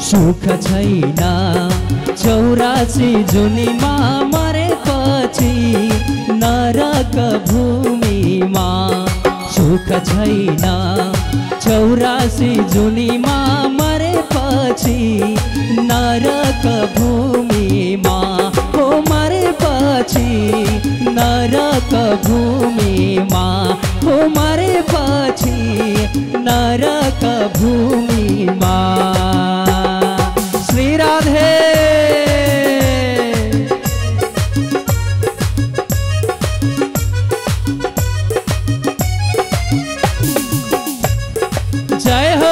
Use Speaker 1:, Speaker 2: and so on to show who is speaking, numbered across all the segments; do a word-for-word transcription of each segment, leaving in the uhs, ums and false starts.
Speaker 1: सुख छैन चौरासी जुनीमा मरेपछि नरक भूमिमा। सुख छैन चौरासी जुनीमा मरेपछि नरक भूमिमा। हो मरेपछि नरक भूमिमा। हो मरेपछि नरक भूमिमा। श्री राधे। जय हो।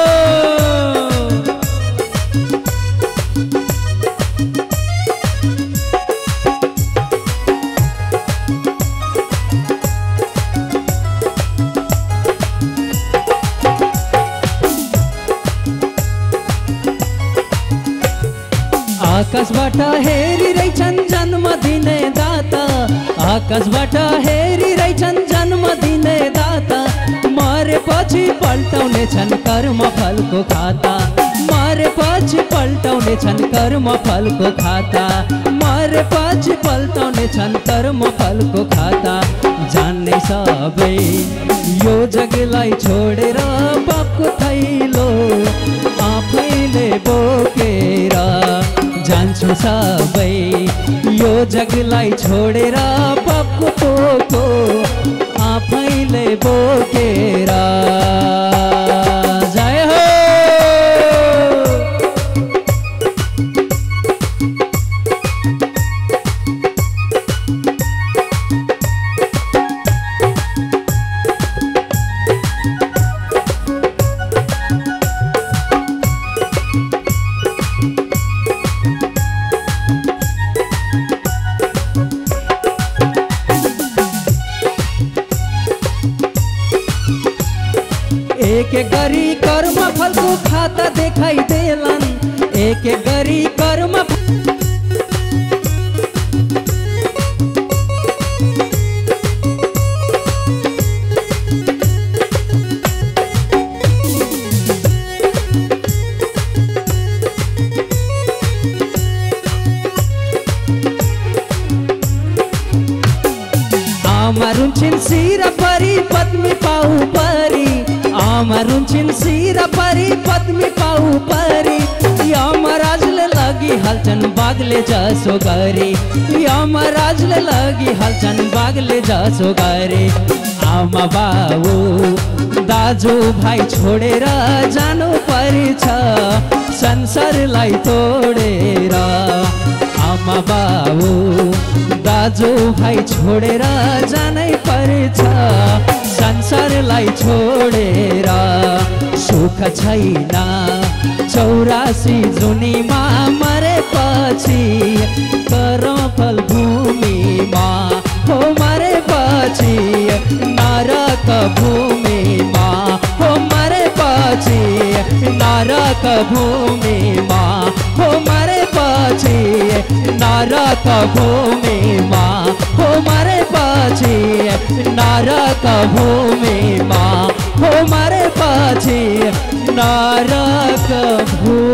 Speaker 1: आकाशबाट हेरिरहेछन् जन्म दिने दाता। आकाशबाट हेरिरहेछन् जन्म दिने दाता। मरेपछि पल्टाउने छन् कर्म फलको खाता। मरेपछि पल्टाउने छन् कर्म फलको खाता। मरेपछि पल्टाउने छन् कर्म फलको खाता। जान्ने सबै यो जगलाई छोडेर पापको थैलो आफैले बोकेर जान्छु सबै यो जगलाई छोडेर पापको पोको आफैले बोकेर। जय हो। एक एक गरी कर्म फलको खाता देखाइ देलन। एक एक गरी कर्म आमारुन्छिन् शिर परी पद्मी पाउ परी। आमारुन्छिन् शिर परी पद्मी पाउ परी। यमराजले लगी हाल्छन् बाघले जसो गरी। यमराजले लगी हाल्छन् बाघले जसो गरी। आमा बाबु दाजु भाइ छोडेर जानु पर्छ संसारलाई तोडेर। आमा बाबु दाजु भाइ छोडेर जानै पर्छ संसारलाई छोडेर। सुख छैन चौरासी जुनीमा मरेपछि कर्मफल भूमिमा। हो मरेपछि नरक भूमिमा। हो मरेपछि नरक भूमिमा। हो मरेपछि नरक भूमिमा। हो मरेपछि नरक भूमिमा। हो मरेपछि नरक भूमि।